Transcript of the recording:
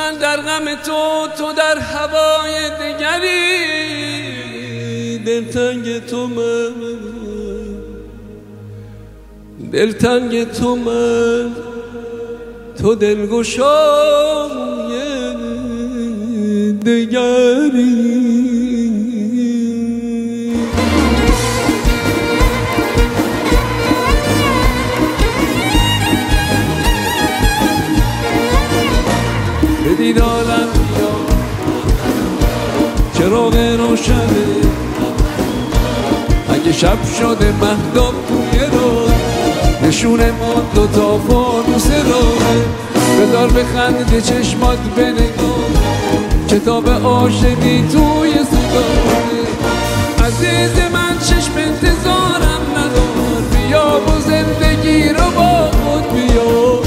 من در غم تو در هوای دگری، دلتنگ تو من، دلتنگ تو من، تو دلگشای دگری. به دیدارم بیا چراغ روشنه، اگه شب شده مهتاب توی راه، نشونه ما دوتا فانوس راهه. بذار بخنده چشمات به نگاه، کتاب عاشقی توی صداه. عزیز من چشم انتظارم ندار، بیا و زندگی رو با خود بیا.